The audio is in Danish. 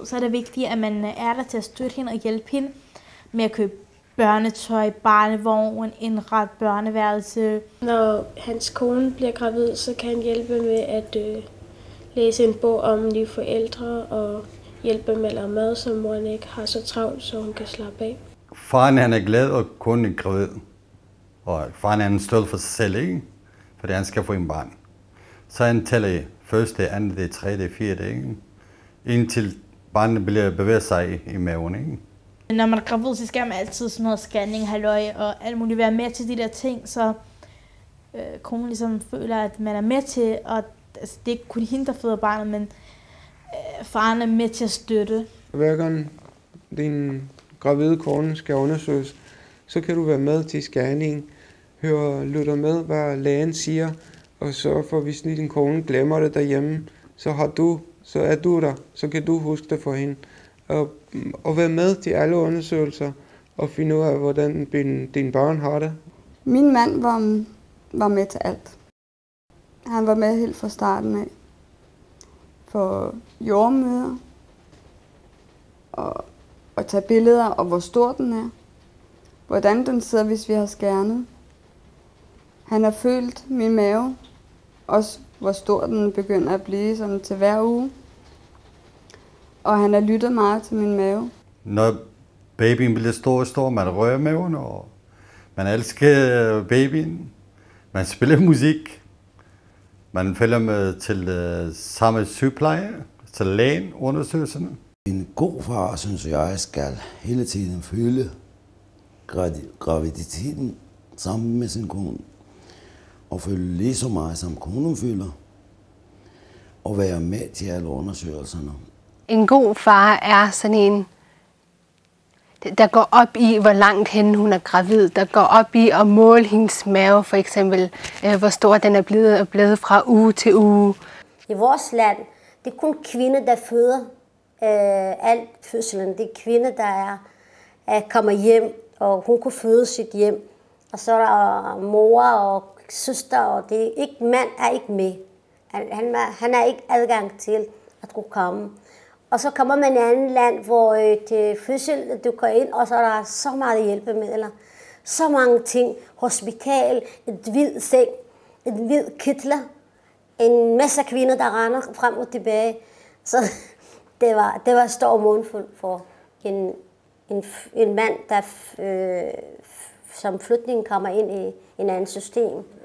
gravid, så er det vigtigt, at man er der til at støtte hende og hjælpe hende med at købe børnetøj, barnevogn, indret børneværelse. Når hans kone bliver gravid, så kan han hjælpe med at læse en bog om nye forældre og hjælpe med at lave mad, så moren ikke har så travlt, så hun kan slappe af. Faren han er glad, og konen er gravid. Og faren er stolt for sig selv, ikke? Fordi han skal få en barn. Så han tæller første, andet, tredje, fjerde, ikke? Indtil barnet bevæger sig i maven, ikke? Når man er gravid, så skal man altid sådan noget scanning, halløj og alt muligt være med til de der ting, så konen ligesom føler, at man er med til, og altså, det er ikke kun hende, der føder barnet, men faren er med til at støtte. Hver gang din gravide kone skal undersøges, så kan du være med til scanning, lytter med, hvad lægen siger, og sørge for, hvis din kone glemmer det derhjemme, så er du der, så kan du huske det for hende. Og være med til alle undersøgelser og finde ud af, hvordan din barn har det. Min mand var med til alt. Han var med helt fra starten af. For jordmøder og at tage billeder, og hvor stor den er. Hvordan den sidder, hvis vi har skærnet. Han har følt min mave. Også hvor stor den begynder at blive sådan til hver uge. Og han har lyttet meget til min mave. Når babyen bliver stor, man rører maven, og man elsker babyen. Man spiller musik. Man følger med til samme sygepleje, til lægen, undersøgelserne. En god far, synes jeg, skal hele tiden følge graviditeten sammen med sin kone. Og følge lige så meget, som konen føler. Og være med til alle undersøgelserne. En god far er sådan en, der går op i, hvor langt hen hun er gravid. Der går op i at måle hendes mave, for eksempel, hvor stor den er blevet fra uge til uge. I vores land, det er kun kvinder, der føder alt fødslen. Det er kvinder, der kommer hjem, og hun kunne føde sit hjem. Og så er der mor og søster, og det er ikke, mand er ikke med. Han har ikke adgang til at kunne komme. Og så kommer man i et andet land, hvor til fødsel, du går ind, og så er der så meget hjælpemidler. Så mange ting. Hospital, et hvid seng, et hvid kitler, en masse kvinder, der render frem og tilbage. Så det var stor mundfuld for en mand, der som flytning kommer ind i en anden system.